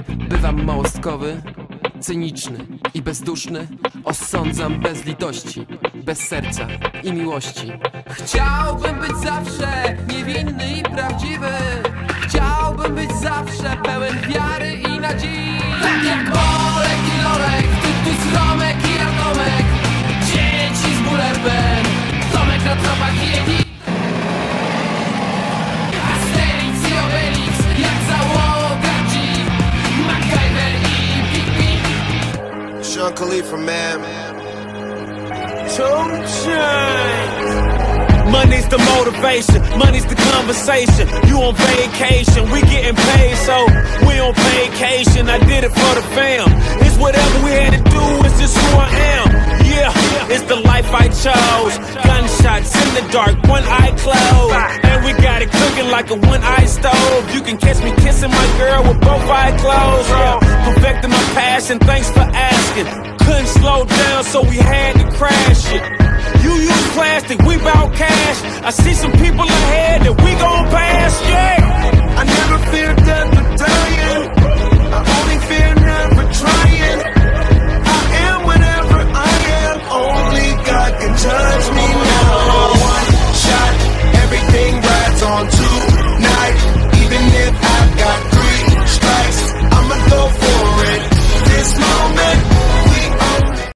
Bywam małostkowy, cyniczny i bezduszny. Osądzam bez litości, bez serca i miłości. Chciałbym być zawsze niewinny i prawdziwy. Chciałbym być zawsze pełen wiary i nadziei. Tak jak Bolek i Lolek, Tytus, Romek i Atomek, dzieci z Bullerbem, Tomek na tropach i Yeti, Asterix i Obelix, jak załoga G, MacGyver i Pippi. Sean Khalifa, man. 2 Chainz. Money's the motivation, money's the conversation. You on vacation, we getting paid, so we on vacation. I did it for the fam. It's whatever we had to do, it's just who I am. Yeah, it's the life I chose. Gunshots in the dark, one eye closed, and we got it cooking like a one-eye stove. You can catch me kissing my girl with both eyes closed. Yeah, perfecting my passion, thanks for asking. Couldn't slow down, so we had to crash it. You use plastic, we bout cash. I see some people ahead that we gon' pass, yeah.